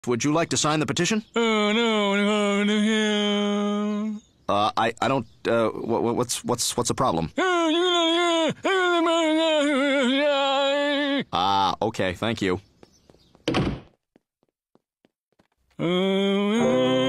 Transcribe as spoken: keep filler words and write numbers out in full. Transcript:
Would you like to sign the petition? Oh, no, no, no. Uh, I, I don't, uh, what, what's, what's, what's the problem? Ah, okay, thank you. Oh,